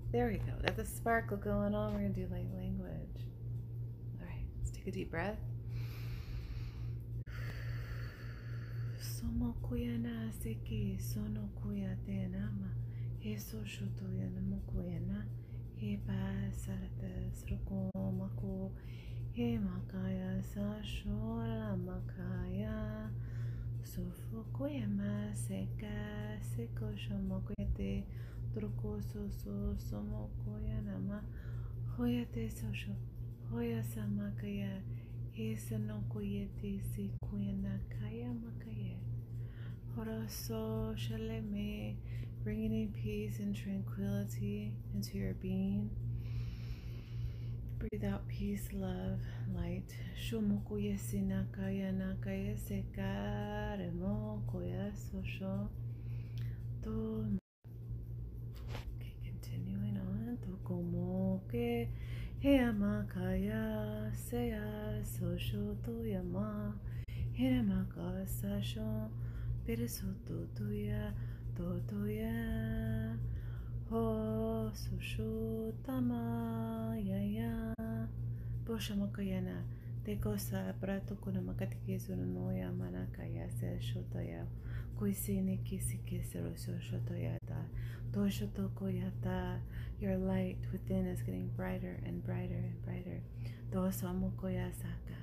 There we go. Got the sparkle going on. We're going to do light language. All right, let's take a deep breath. Somo kuyana seki sono kuya te nama. He so shoto yana mokuyana. He pa sarata sroko mako. He makaya sa shora makaya. Sofo kuyama seka seko shomo kuyate. Troko so somo kuyana ma. Hoyate sosho. Hoya samakaya. He sano kuyate si kuyana kaya makaya. Horoso shaleme, bringing in peace and tranquility into your being. Breathe out peace, love, light. Shomokuya sinakaya nakaya sekare mokoya sosho. Okay, continuing on. Tokomoke heamakaya seya sosho toyama. Hiramaka sasho. Peresoto tuya, totoya, ho sushu tama yaya. Boshamakayana, te cosa prato kuna makatikezu no ya manakaya se shotaya. Kuisini kisi kisero shotoyata. Toshoto koyata. Your light within is getting brighter and brighter and brighter. Dosamukoya saka.